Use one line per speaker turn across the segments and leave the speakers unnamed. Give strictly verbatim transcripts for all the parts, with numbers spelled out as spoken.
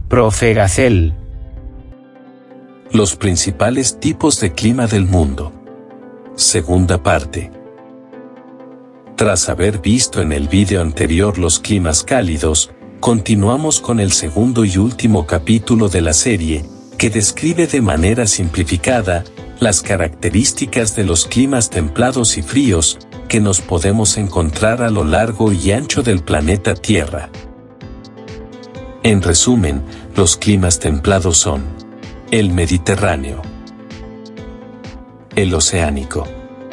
Profe Gacel.
Los principales tipos de clima del mundo. Segunda parte. Tras haber visto en el vídeo anterior los climas cálidos, continuamos con el segundo y último capítulo de la serie, que describe de manera simplificada las características de los climas templados y fríos que nos podemos encontrar a lo largo y ancho del planeta Tierra. En resumen, los climas templados son el Mediterráneo, el Oceánico,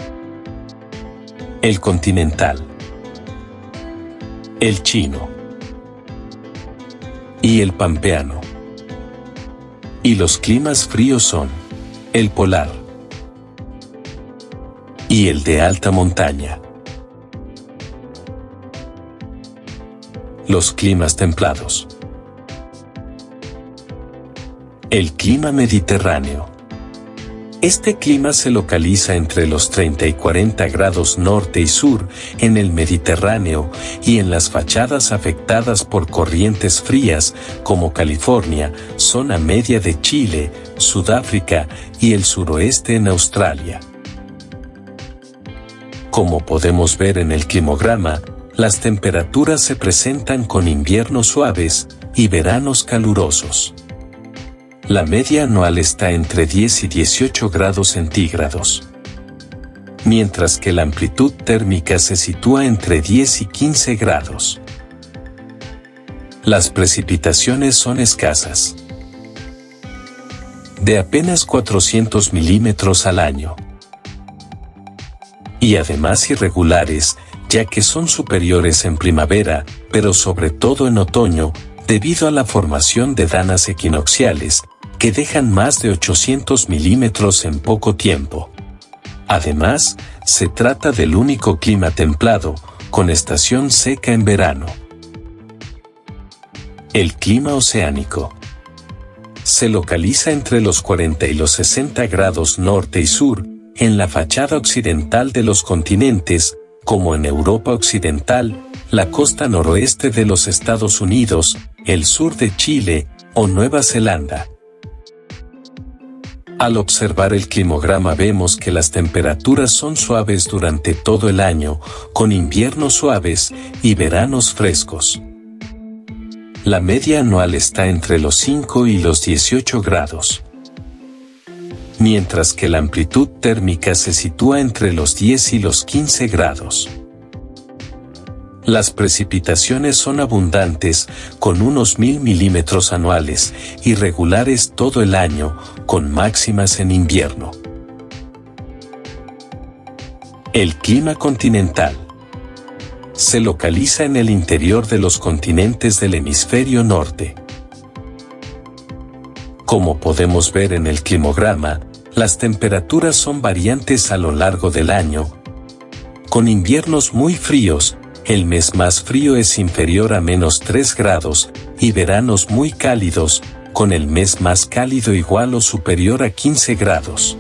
el Continental, el Chino y el Pampeano. Y los climas fríos son el Polar y el de alta montaña. Los climas templados. El clima mediterráneo. Este clima se localiza entre los treinta y cuarenta grados norte y sur en el Mediterráneo y en las fachadas afectadas por corrientes frías como California, zona media de Chile, Sudáfrica y el suroeste en Australia. Como podemos ver en el climograma, las temperaturas se presentan con inviernos suaves y veranos calurosos. La media anual está entre diez y dieciocho grados centígrados, mientras que la amplitud térmica se sitúa entre diez y quince grados. Las precipitaciones son escasas, de apenas cuatrocientos milímetros al año, y además irregulares, ya que son superiores en primavera, pero sobre todo en otoño, debido a la formación de danas equinocciales, que dejan más de ochocientos milímetros en poco tiempo. Además, se trata del único clima templado, con estación seca en verano. El clima oceánico. Se localiza entre los cuarenta y los sesenta grados norte y sur, en la fachada occidental de los continentes, como en Europa Occidental, la costa noroeste de los Estados Unidos, el sur de Chile o Nueva Zelanda. Al observar el climograma vemos que las temperaturas son suaves durante todo el año, con inviernos suaves y veranos frescos. La media anual está entre los cinco y los dieciocho grados, mientras que la amplitud térmica se sitúa entre los diez y los quince grados. Las precipitaciones son abundantes, con unos mil milímetros anuales, y regulares todo el año, con máximas en invierno. El clima continental. Se localiza en el interior de los continentes del hemisferio norte. Como podemos ver en el climograma, las temperaturas son variantes a lo largo del año, con inviernos muy fríos. El mes más frío es inferior a menos tres grados, y veranos muy cálidos, con el mes más cálido igual o superior a quince grados.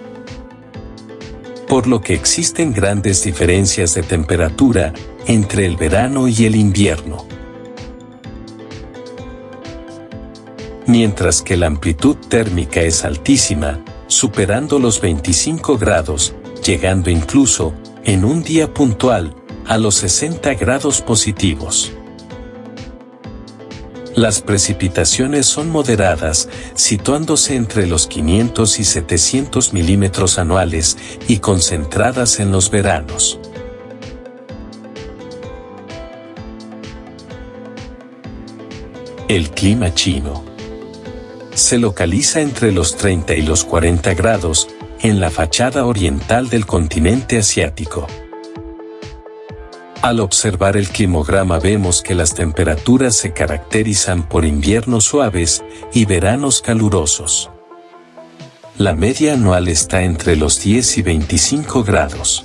Por lo que existen grandes diferencias de temperatura entre el verano y el invierno. Mientras que la amplitud térmica es altísima, superando los veinticinco grados, llegando incluso, en un día puntual, a los sesenta grados positivos. Las precipitaciones son moderadas, situándose entre los quinientos y setecientos milímetros anuales y concentradas en los veranos. El clima chino. Se localiza entre los treinta y los cuarenta grados, en la fachada oriental del continente asiático. Al observar el climograma vemos que las temperaturas se caracterizan por inviernos suaves y veranos calurosos. La media anual está entre los diez y veinticinco grados,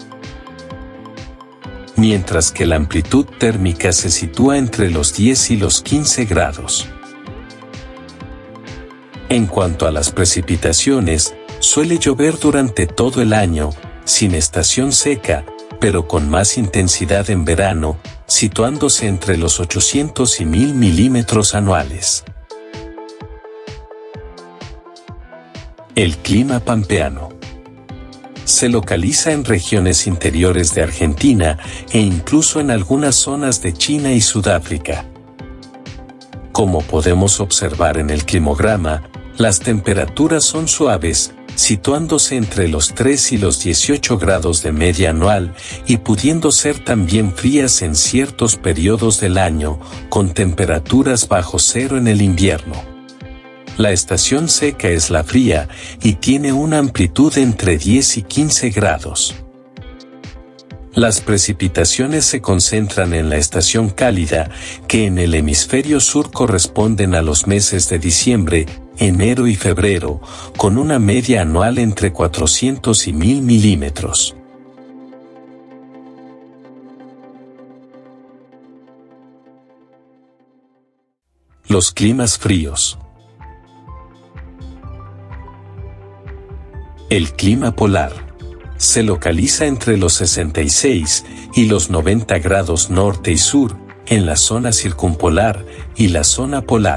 mientras que la amplitud térmica se sitúa entre los diez y los quince grados. En cuanto a las precipitaciones, suele llover durante todo el año, sin estación seca, pero con más intensidad en verano, situándose entre los ochocientos y mil milímetros anuales. El clima pampeano se localiza en regiones interiores de Argentina e incluso en algunas zonas de China y Sudáfrica. Como podemos observar en el climograma, las temperaturas son suaves, situándose entre los tres y los dieciocho grados de media anual y pudiendo ser también frías en ciertos periodos del año, con temperaturas bajo cero en el invierno. La estación seca es la fría y tiene una amplitud entre diez y quince grados. Las precipitaciones se concentran en la estación cálida, que en el hemisferio sur corresponden a los meses de diciembre, enero y febrero, con una media anual entre cuatrocientos y mil milímetros. Los climas fríos. El clima polar se localiza entre los sesenta y seis y los noventa grados norte y sur, en la zona circumpolar y la zona polar.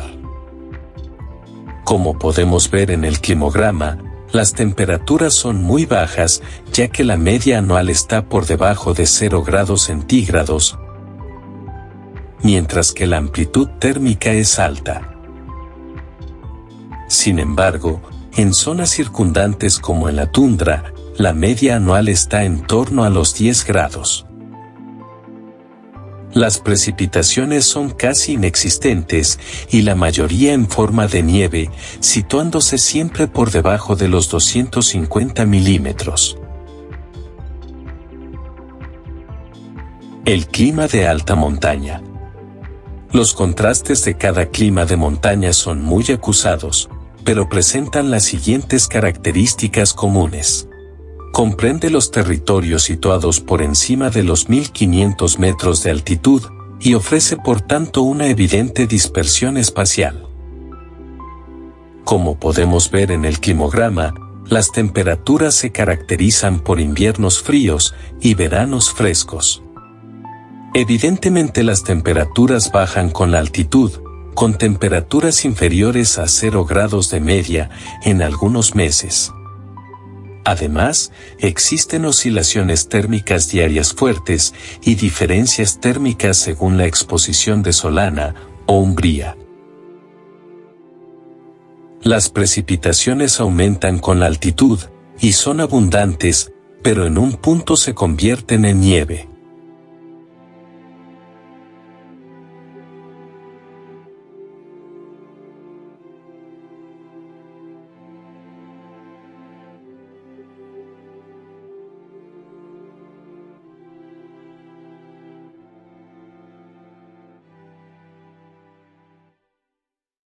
Como podemos ver en el climograma, las temperaturas son muy bajas, ya que la media anual está por debajo de cero grados centígrados, mientras que la amplitud térmica es alta. Sin embargo, en zonas circundantes como en la tundra, la media anual está en torno a los diez grados. Las precipitaciones son casi inexistentes y la mayoría en forma de nieve, situándose siempre por debajo de los doscientos cincuenta milímetros. El clima de alta montaña. Los contrastes de cada clima de montaña son muy acusados, pero presentan las siguientes características comunes. Comprende los territorios situados por encima de los mil quinientos metros de altitud, y ofrece por tanto una evidente dispersión espacial. Como podemos ver en el climograma, las temperaturas se caracterizan por inviernos fríos y veranos frescos. Evidentemente las temperaturas bajan con la altitud, con temperaturas inferiores a cero grados de media en algunos meses. Además, existen oscilaciones térmicas diarias fuertes y diferencias térmicas según la exposición desolana o umbría. Las precipitaciones aumentan con la altitud y son abundantes, pero en un punto se convierten en nieve.